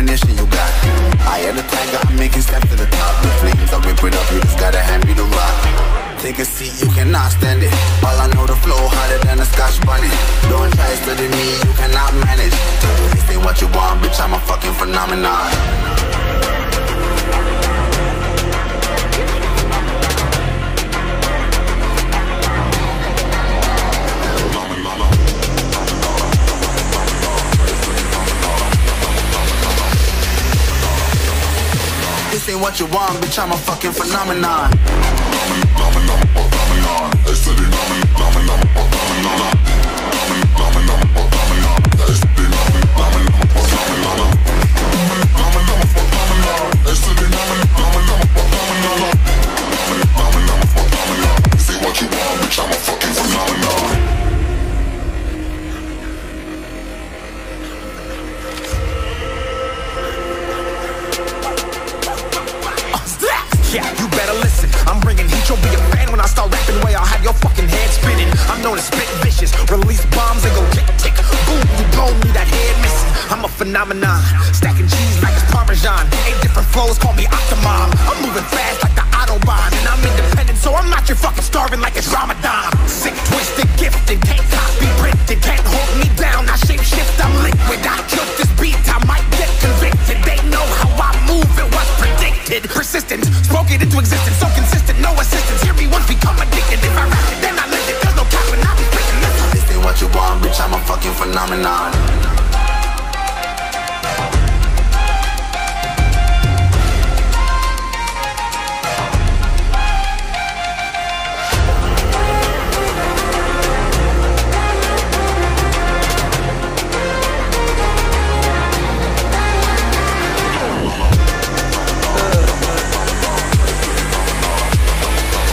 definition you got. I am the tiger, I'm making steps to the top. The flames, I rip it up, you just gotta hand me the rock. Take a seat, you cannot stand it. All I know, the flow harder than a Scotch bonnet. Don't try studying me, you cannot manage. This ain't what you want, bitch, I'm a fucking phenomenon. This ain't what you want, bitch, I'm a fucking phenomenon. Yeah, you better listen. I'm bringing heat, you'll be a fan when I start rapping. Way I'll have your fucking head spinning. I'm known as spit vicious, release bombs and go tick tick. Boom, you blow me that head missing. I'm a phenomenon, stacking cheese like it's Parmesan. 8 different flows, call me Octomom. I'm moving fast like the Autobahn, and I'm independent, so I'm not your fucking starving like it's Ramadan. Sick, twisted, gifted, can't copy, printed, can't hold me down. I shape shift, I'm liquid. I killed this beat, I might get convicted. They know how I move, it was predicted. Persistent, spoke it into existence, so consistent, no assistance. Hear me once, become addicted. If I rap it, then I live it. There's no capping, I'll be freaking listen. This ain't what you want, bitch, I'm a fucking phenomenon.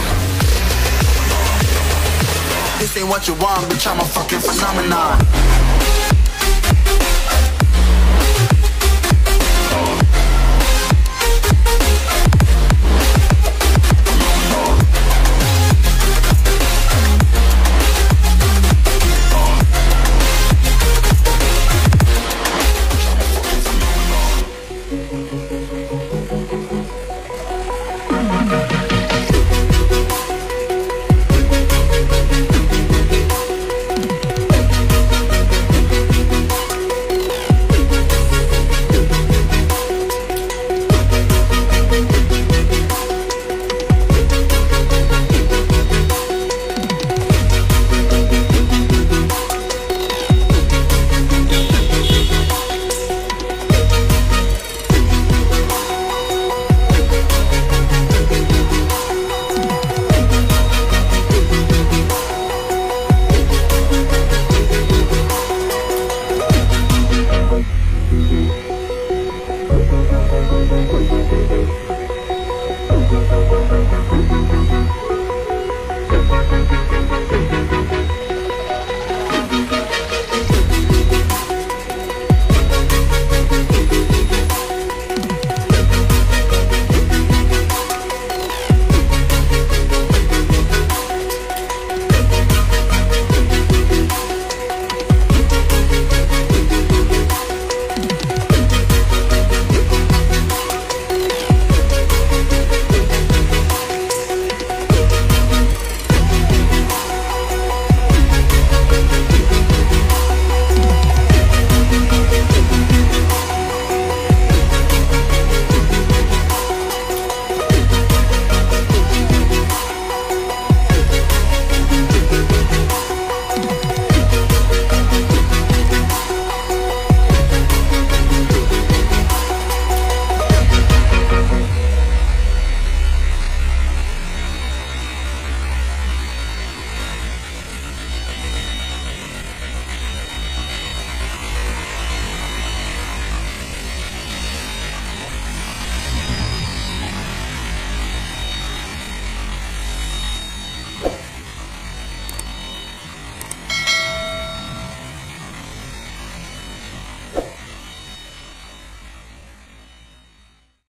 This ain't what you want, bitch, I'm a fucking phenomenon.